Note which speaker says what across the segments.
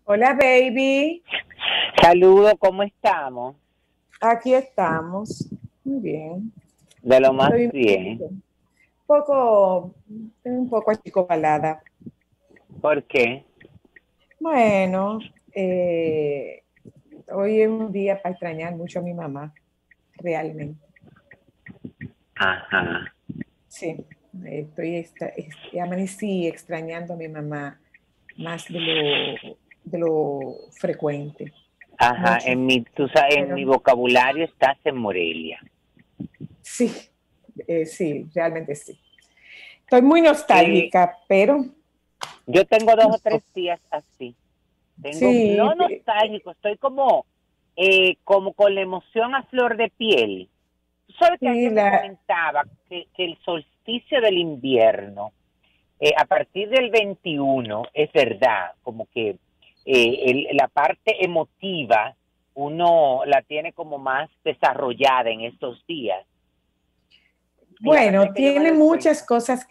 Speaker 1: Hola, baby.
Speaker 2: Saludos, ¿cómo estamos?
Speaker 1: Aquí estamos. Muy bien.
Speaker 2: De lo más
Speaker 1: Estoy
Speaker 2: bien.
Speaker 1: un poco achicobalada.
Speaker 2: ¿Por qué?
Speaker 1: Bueno, eh, hoy es un día para extrañar mucho a mi mamá, realmente.
Speaker 2: Ajá,
Speaker 1: Sí, amanecí extrañando a mi mamá más de lo frecuente.
Speaker 2: ajá.
Speaker 1: Mucho.
Speaker 2: Tú sabes, en
Speaker 1: Pero
Speaker 2: mi vocabulario estás en Morelia.
Speaker 1: sí, sí, realmente sí. Estoy muy
Speaker 2: Eh,
Speaker 1: nostálgica, pero
Speaker 2: yo tengo dos
Speaker 1: no
Speaker 2: o
Speaker 1: sé.
Speaker 2: tres días así. Tengo,
Speaker 1: Sí,
Speaker 2: no nostálgico, estoy como con la emoción a flor de piel. Tú sabes que
Speaker 1: sí,
Speaker 2: alguien me comentaba que el solsticio del invierno, a partir del 21, es verdad, como que la parte emotiva uno la tiene como más desarrollada en estos días. Y la verdad
Speaker 1: bueno,
Speaker 2: es que yo me
Speaker 1: tiene
Speaker 2: doy
Speaker 1: muchas
Speaker 2: cuenta.
Speaker 1: cosas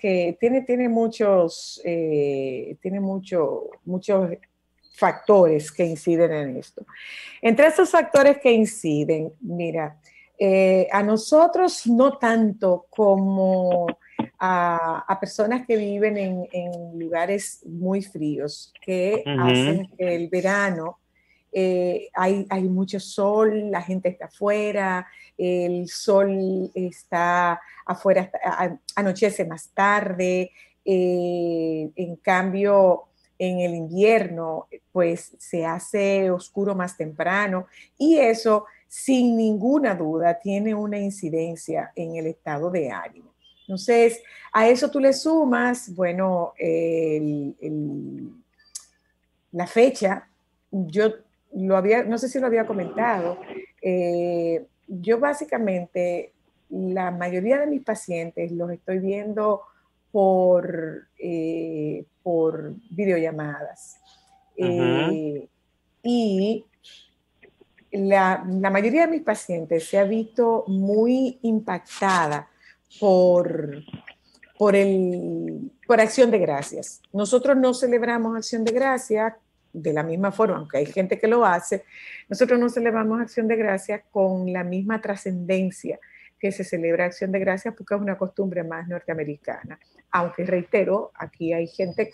Speaker 1: tiene muchos factores que inciden en esto. Entre esos factores que inciden, mira, a nosotros no tanto como a personas que viven en lugares muy fríos, que
Speaker 2: Ujú.
Speaker 1: hacen que el verano hay mucho sol, la gente está afuera, el sol está afuera, anochece más tarde, en cambio en el invierno pues se hace oscuro más temprano y eso sin ninguna duda tiene una incidencia en el estado de ánimo. Entonces, a eso tú le sumas, bueno, la fecha, yo no sé si lo había comentado, yo básicamente, la mayoría de mis pacientes los estoy viendo por videollamadas.
Speaker 2: Ujú.
Speaker 1: Y la mayoría de mis pacientes se ha visto muy impactada por, por Acción de Gracias. Nosotros no celebramos Acción de Gracias de la misma forma, aunque hay gente que lo hace, nosotros no celebramos Acción de Gracias con la misma trascendencia que se celebra Acción de Gracias porque es una costumbre más norteamericana. Aunque reitero, aquí hay gente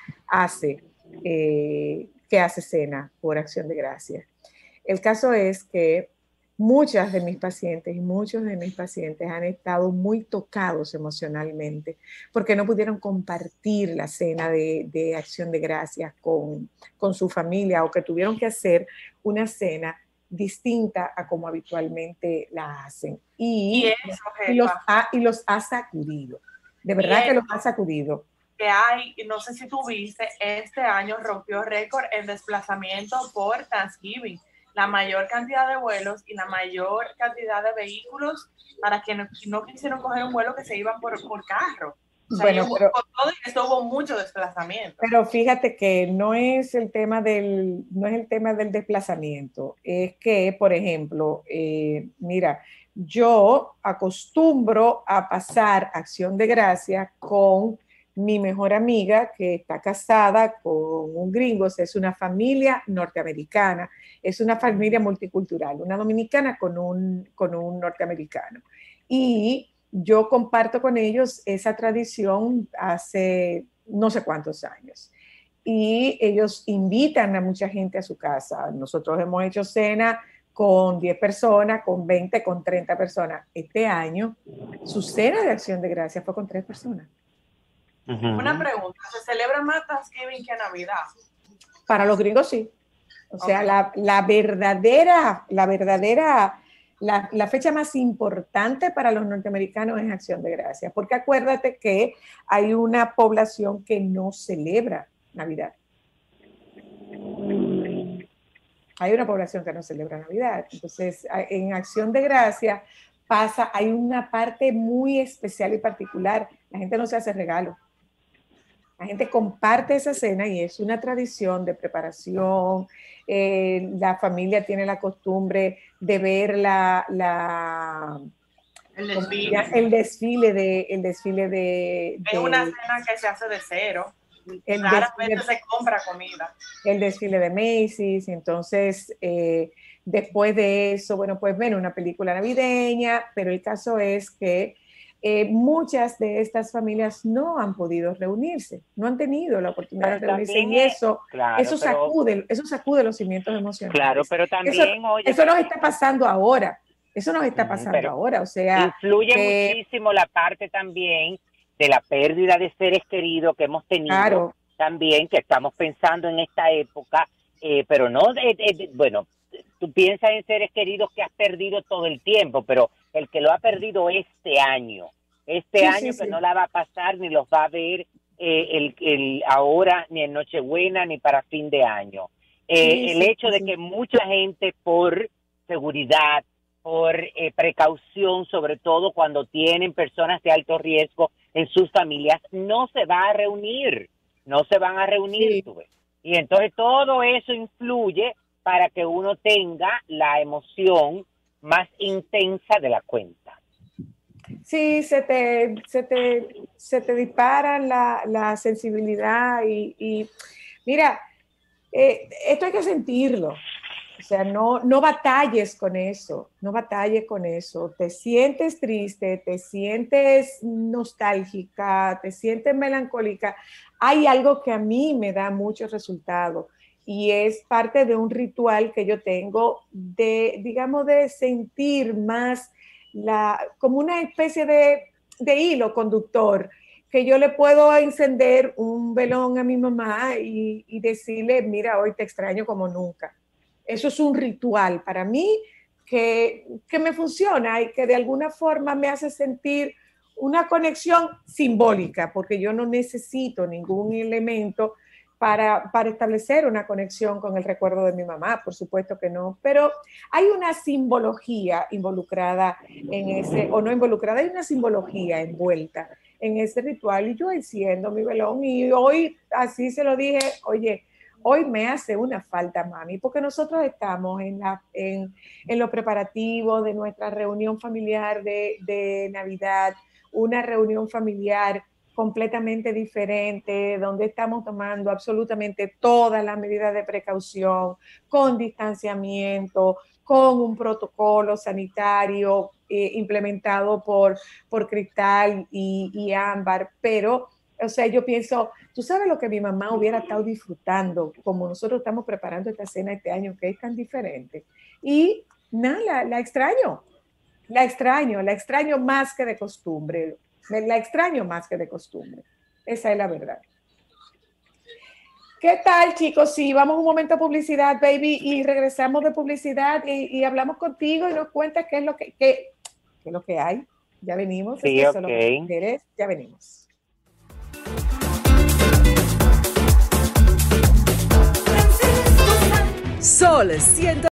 Speaker 1: que hace cena por Acción de Gracias. El caso es que muchas de mis pacientes y muchos de mis pacientes han estado muy tocados emocionalmente porque no pudieron compartir la cena de Acción de Gracias con su familia o que tuvieron que hacer una cena distinta a como habitualmente la hacen.
Speaker 3: Y
Speaker 1: Y,
Speaker 3: eso, jefa,
Speaker 1: y los ha sacudido. De
Speaker 3: y
Speaker 1: verdad que
Speaker 3: eso
Speaker 1: los ha sacudido.
Speaker 3: que hay, no sé si tú viste, este año rompió récord en desplazamiento por Thanksgiving. La mayor cantidad de vuelos y la mayor cantidad de vehículos para quienes no quisieron coger un vuelo que se iban por carro. O sea,
Speaker 1: Bueno, pero
Speaker 3: con todo esto hubo mucho desplazamiento.
Speaker 1: Pero fíjate que no es el tema del desplazamiento, es que, por ejemplo, mira, yo acostumbro a pasar Acción de Gracias con mi mejor amiga que está casada con un gringo, o sea, es una familia norteamericana, es una familia multicultural, una dominicana con un norteamericano. Y yo comparto con ellos esa tradición hace no sé cuántos años. Y ellos invitan a mucha gente a su casa. Nosotros hemos hecho cena con 10 personas, con 20, con 30 personas. Este año, su cena de Acción de Gracias fue con 3 personas.
Speaker 3: Una
Speaker 2: Ujú.
Speaker 3: pregunta, ¿se celebra más Thanksgiving que Navidad?
Speaker 1: Para los gringos sí. O sea,
Speaker 3: Ok.
Speaker 1: la fecha más importante para los norteamericanos es Acción de Gracias, porque acuérdate que hay una población que no celebra Navidad. Hay una población que no celebra Navidad. Entonces, en Acción de Gracias hay una parte muy especial y particular. La gente no se hace regalo. La gente comparte esa cena y es una tradición de preparación. La familia tiene la costumbre de ver
Speaker 3: El
Speaker 1: ¿cómo se
Speaker 3: desfile.
Speaker 1: llama? El desfile de,
Speaker 3: Es una cena que se hace de cero. Raras veces se compra comida.
Speaker 1: El desfile de Macy's, entonces después de eso, bueno, pues ven una película navideña, pero el caso es que muchas de estas familias no han podido reunirse, no han tenido la oportunidad de reunirse y eso, claro, eso sacude los cimientos emocionales.
Speaker 2: Claro, pero también,
Speaker 1: eso nos está pasando ahora. Eso nos está pasando ahora, o sea...
Speaker 2: Influye muchísimo la parte también de la pérdida de seres queridos que hemos tenido, claro, también, que estamos pensando en esta época, pero no, bueno, tú piensas en seres queridos que has perdido todo el tiempo, pero el que lo ha perdido este año que no la va a pasar ni los va a ver ahora, ni en Nochebuena, ni para fin de año. El hecho de que mucha gente por seguridad, por precaución, sobre todo cuando tienen personas de alto riesgo en sus familias, no se van a reunir. Sí. Y entonces todo eso influye para que uno tenga la emoción más intensa de la cuenta.
Speaker 1: Sí, se te dispara la sensibilidad y mira, esto hay que sentirlo. O sea, no batalles con eso, Te sientes triste, te sientes nostálgica, te sientes melancólica. Hay algo que a mí me da mucho resultado y es parte de un ritual que yo tengo digamos, de sentir más como una especie de hilo conductor, que yo le puedo encender un velón a mi mamá y decirle, mira, hoy te extraño como nunca. Eso es un ritual para mí que me funciona y que de alguna forma me hace sentir una conexión simbólica, porque yo no necesito ningún elemento para establecer una conexión con el recuerdo de mi mamá, por supuesto que no, pero hay una simbología involucrada en ese, o no involucrada, hay una simbología envuelta en ese ritual y yo enciendo mi velón y hoy así se lo dije, oye, hoy me hace una falta, mami, porque nosotros estamos en los preparativos de nuestra reunión familiar de Navidad, una reunión familiar completamente diferente, donde estamos tomando absolutamente todas las medidas de precaución, con distanciamiento, con un protocolo sanitario implementado por Cristal y Ámbar, pero... O sea, yo pienso, tú sabes lo que mi mamá hubiera estado disfrutando, como nosotros estamos preparando esta cena este año, que es tan diferente. Y nada, la extraño más que de costumbre. La extraño más que de costumbre. Esa es la verdad. ¿Qué tal, chicos? Sí, vamos un momento a publicidad, baby, y regresamos de publicidad y hablamos contigo y nos cuentas qué es lo que hay. Ya venimos.
Speaker 2: Sí,
Speaker 1: es
Speaker 2: okay.
Speaker 1: Lo que quieres. Ya venimos.
Speaker 4: Sol 100.